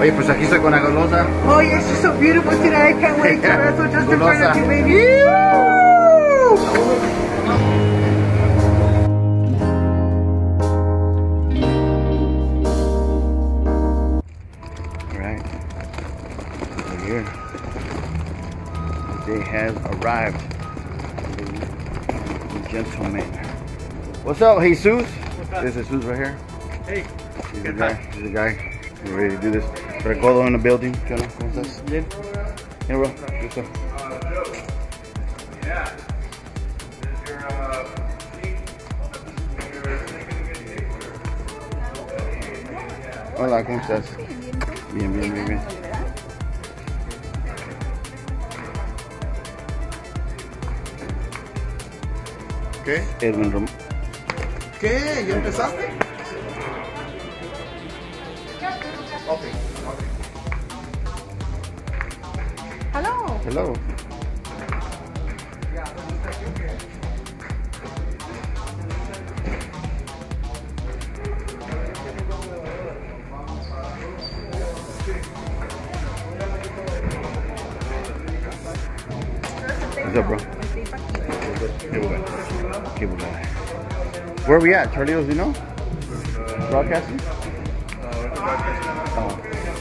Oye, pues aquí estoy con la golosa. Oh, yeah, she's so beautiful today. I can't wait to wrestle just in front of you, baby. Alright. Over here. The day has arrived. The gentleman. What's up, Jesus? What's up? This is Jesus right here. Hey. He's the guy. He's the guy. We're ready to do this. Recodo in the building. ¿Qué onda? ¿Cómo estás? Bien. Hey, bro. What's up? Yeah. Is your Hola, ¿cómo estás? Bien, bien, bien, bien. ¿Qué? Edwin Rom. ¿Qué? ¿Ya empezaste? Ok. Hello. Hello. What's up, bro? Where are we at? Charlie's, you know? Broadcasting? Oh.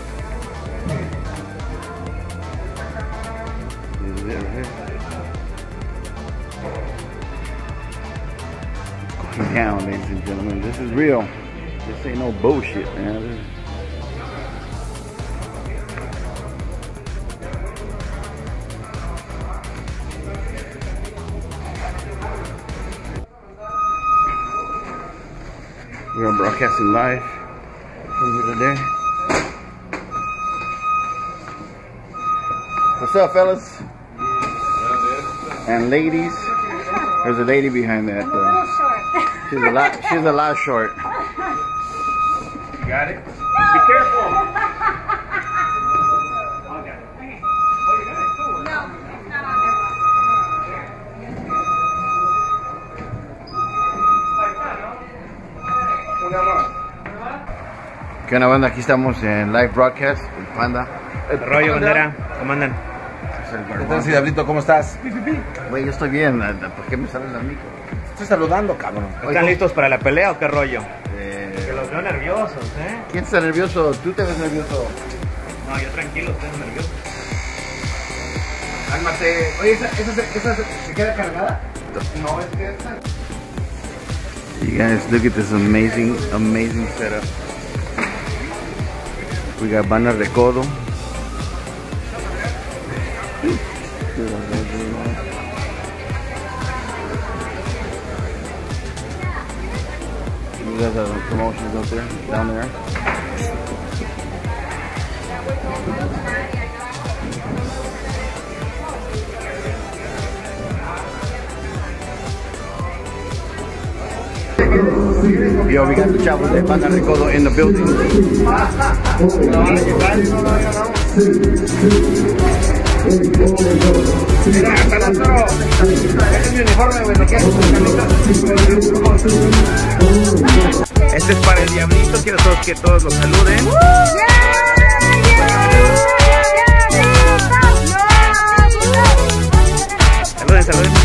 This is it right here. It's going down, ladies and gentlemen. This is real. This ain't no bullshit, man. We are broadcasting live from here today. What's up, fellas? And ladies. There's a lady behind that. I'm a little short. She's a lot short. You got it? Be careful. Okay. Oh, you got it? Cool. No, it's not on there. Una más. ¿Qué onda, banda? Aquí estamos en live broadcast. El Panda. ¿Qué rollo, bandera? ¿Cómo andan? ¿Qué tal, Diablito? ¿Cómo estás? Güey, yo estoy bien. ¿Por qué me salen las micros? Estoy saludando, cabrón. ¿Están listos para la pelea o qué rollo? Eh, Que los veo nerviosos, ¿eh? ¿Quién está nervioso? ¿Tú te ves nervioso? No, yo tranquilo, estoy nervioso. Cálmate. Oye, ¿esa se queda cargada? No, es que esta. You guys, look at this amazing setup. We got Banda Recodo. You guys have promotions up there, down there. Yo, we got the chavos de Banda Recodo in the building. Este es para el Diablito, quiero que todos los saluden. Saluden, saluden.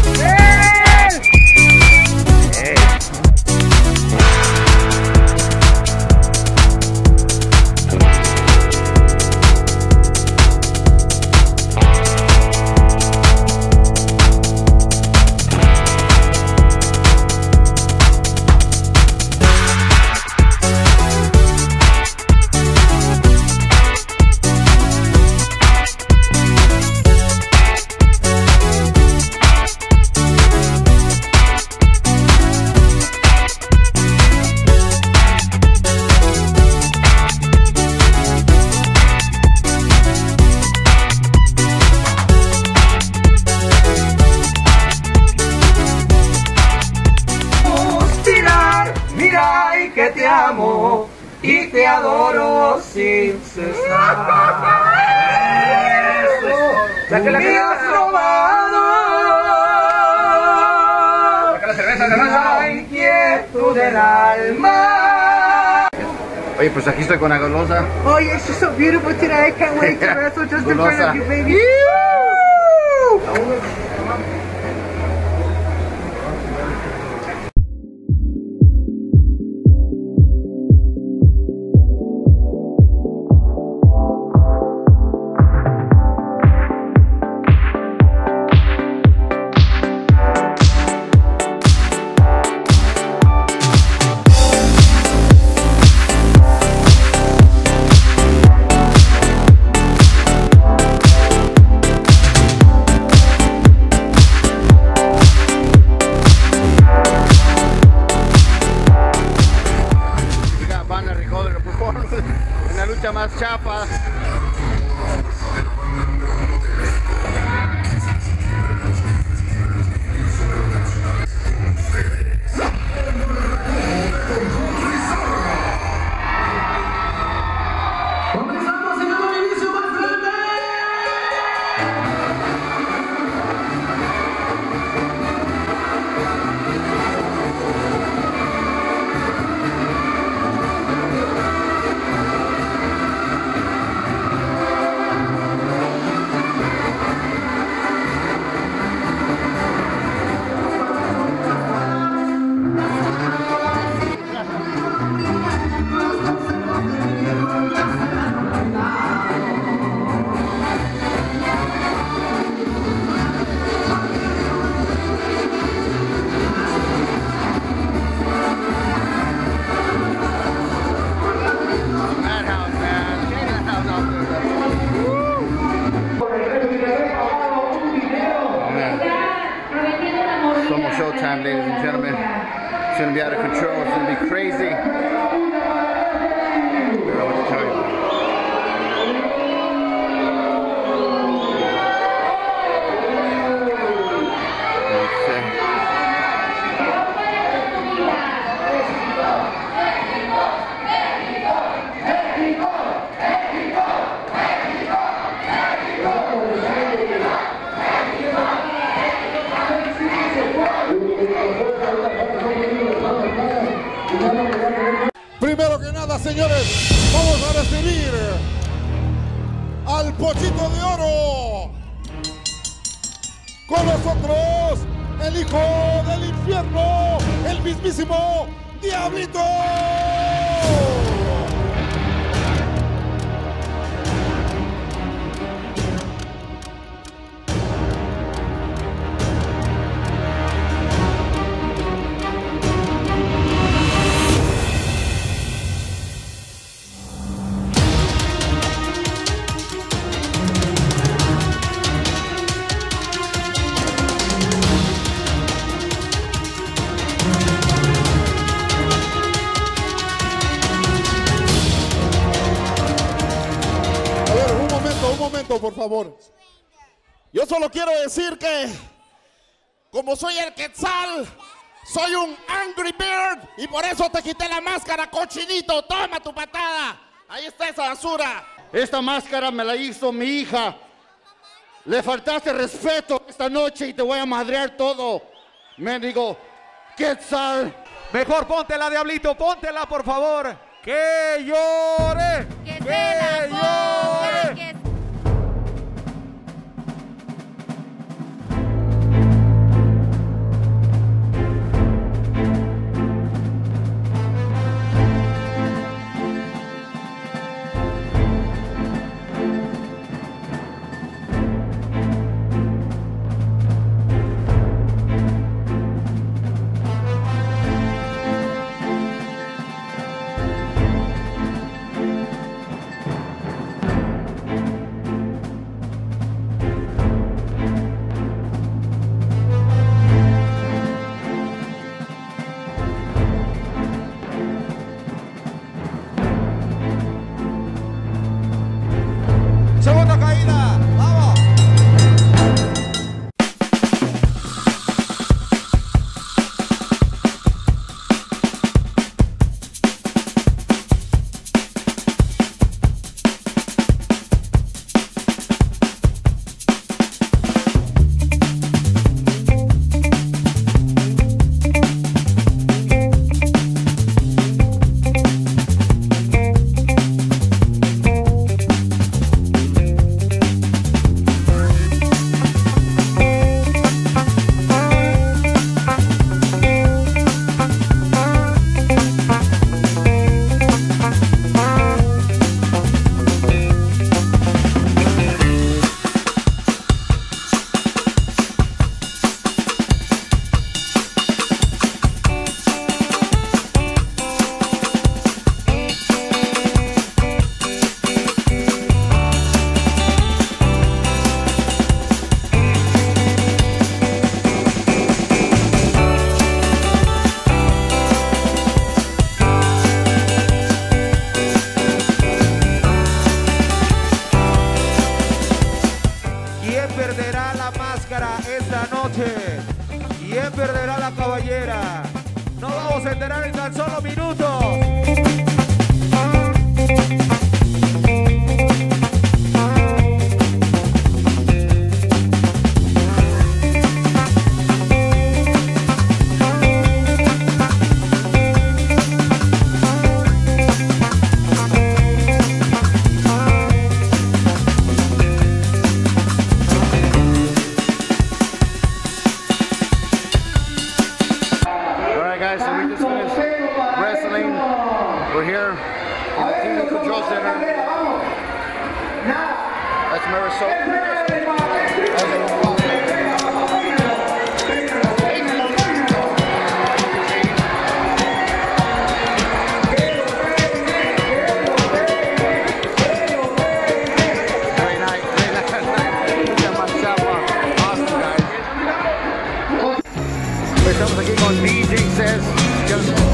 Que te amo y te adoro sin cesar. Me has robado la inquietud del alma. Oye, pues aquí estoy con la golosa. Oh, yeah, she's so beautiful today. I can't wait to wrestle just in front of you, baby. Woo! Una lucha más chafa. Showtime, ladies and gentlemen. It's gonna be out of control. It's gonna be crazy. I don't know what to tell you. Primero que nada, señores, vamos a recibir al Pochito de Oro. Con nosotros, el hijo del infierno, el mismísimo Diablito. Por favor, yo solo quiero decir que como soy el Quetzal, soy un Angry Bird y por eso te quité la máscara, cochinito. Toma tu patada, ahí está esa basura. Esta máscara me la hizo mi hija. Le faltaste respeto esta noche y te voy a madrear todo. Mendigo Quetzal. Mejor póntela, Diablito, póntela, por favor. ¡Que llore! ¡Que se la ponga! ¡Que esta noche. ¿Quién perderá la caballera? Nos vamos a enterar en tan solo minutos. Guys, so we just finished wrestling. We're here in the TV Control Center. That's Marisol. Very nice. Awesome, guys. Estamos aquí con DJ Says.